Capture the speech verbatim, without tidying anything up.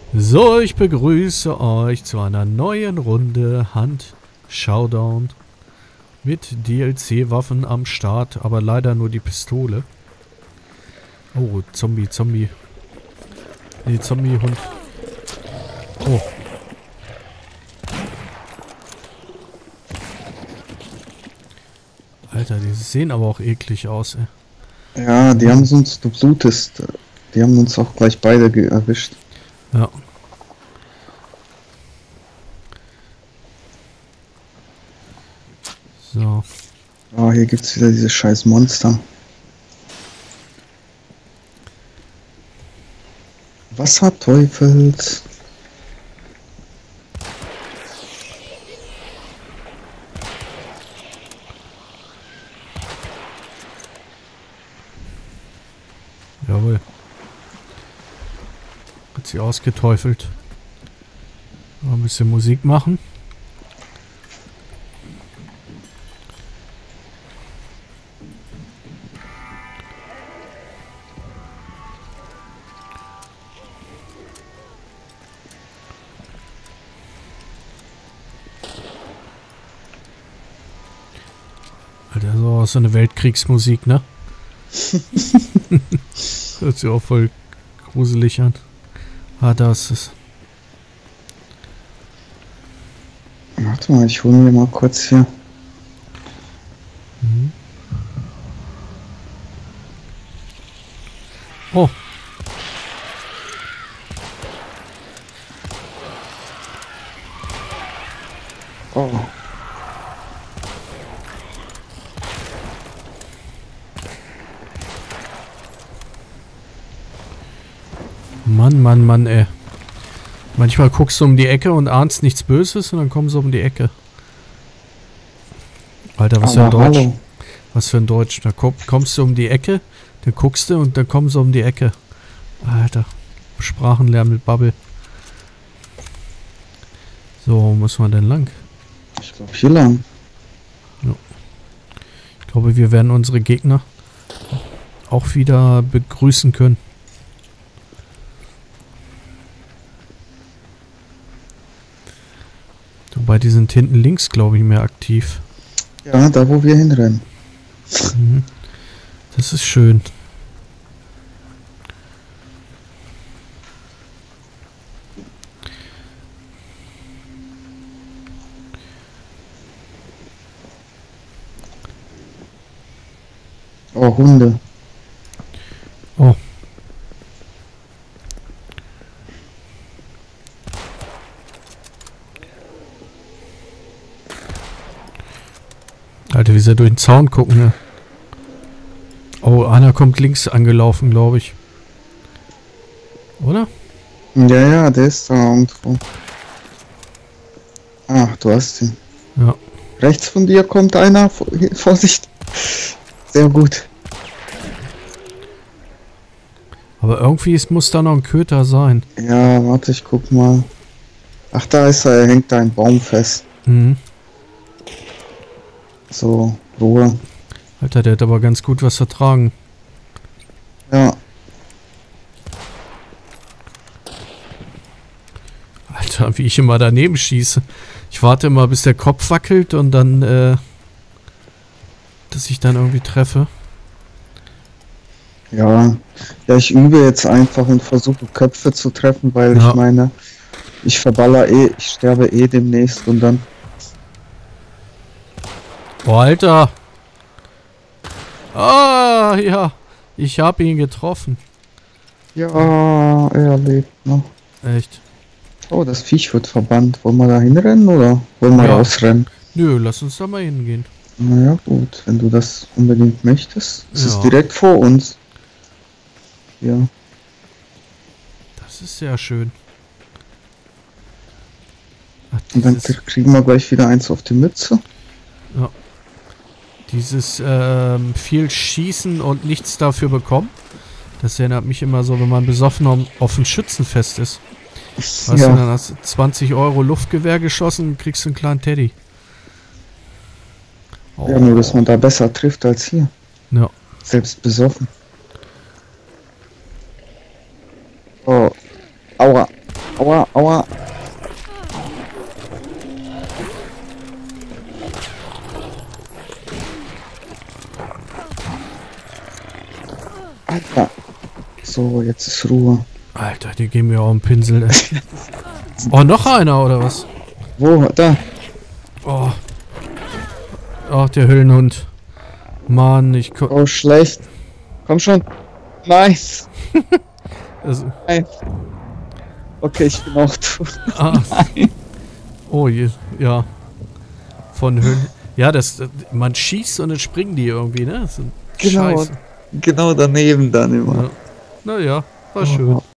So, ich begrüße euch zu einer neuen Runde Hunt Showdown mit D L C-Waffen am Start, aber leider nur die Pistole. Oh, Zombie, Zombie. Nee, Zombie-Hund. Oh. Alter, die sehen aber auch eklig aus, ey. Ja, die haben uns, du blutest, die haben uns auch gleich beide erwischt. Ja. So. Oh, hier gibt's wieder diese scheiß Monster. Wasserteufels. Jawohl. Hat sie ausgeteufelt. Mal ein bisschen Musik machen. Alter, so, so eine Weltkriegsmusik, ne? Hört sich auch voll gruselig an. Ah, da ist es. Warte mal, ich hole mir mal kurz hier. Mhm. Oh. Oh. Mann, Mann, Mann, ey. Manchmal guckst du um die Ecke und ahnst nichts Böses und dann kommen sie um die Ecke. Alter, was für ein Deutsch. Hallo. Was für ein Deutsch. Da komm, kommst du um die Ecke, dann guckst du und dann kommen sie um die Ecke. Alter. Sprachenlärm mit Bubble. So, wo muss man denn lang? Ich glaube hier lang. Ja. Ich glaube, wir werden unsere Gegner auch wieder begrüßen können. Wobei, die sind hinten links, glaube ich, mehr aktiv. Ja, da wo wir hinrennen. Mhm. Das ist schön. Oh, Hunde. Oh. Alter, wie sie durch den Zaun gucken, ne? Oh, einer kommt links angelaufen, glaube ich. Oder? Ja, ja, der ist da irgendwo. Ah, du hast ihn. Ja. Rechts von dir kommt einer. Vorsicht. Sehr gut. Aber irgendwie ist, muss da noch ein Köter sein. Ja, warte, ich guck mal. Ach, da ist er. Er hängt da ein Baum fest. Mhm. So, Ruhe. Alter, der hat aber ganz gut was vertragen. Ja. Alter, wie ich immer daneben schieße. Ich warte immer, bis der Kopf wackelt und dann, äh, dass ich dann irgendwie treffe. Ja. Ja, ich übe jetzt einfach und versuche Köpfe zu treffen, weil Ja. ich meine, ich verballer eh, ich sterbe eh demnächst und dann. Oh, Alter! Ah, ja. Ich habe ihn getroffen. Ja, er lebt noch. Echt? Oh, das Viech wird verbannt. Wollen wir da hinrennen oder wollen wir Ja. rausrennen? Nö, lass uns da mal hingehen. Naja, gut, wenn du das unbedingt möchtest. Es Ja. ist direkt vor uns. Ja. Das ist sehr schön. Ach, Und dann dieses, kriegen wir gleich wieder eins auf die Mütze. dieses ähm, viel schießen und nichts dafür bekommen. Das erinnert mich immer so, wenn man besoffen auf, auf ein Schützenfest ist. Weißt Ja. du, dann hast du zwanzig Euro Luftgewehr geschossen und kriegst einen kleinen Teddy. Oh. Ja, nur dass man da besser trifft als hier. Ja. Selbst besoffen. Oh. Aua. Aua, aua. Alter. So, jetzt ist Ruhe. Alter, die geben mir auch einen Pinsel. Ey. Oh, noch einer, oder was? Wo? Da. Oh. Ach, der Höhlenhund. Mann, ich ko... Oh, schlecht. Komm schon. Nice. Also, Nein. Okay, ich bin auch tot. ah. Nein. Oh je, ja. Von Höhlen... Ja, das... Man schießt und dann springen die irgendwie, ne? Das ist Genau. Scheiße. Genau daneben dann immer. Ja. Naja, war Oh. schön.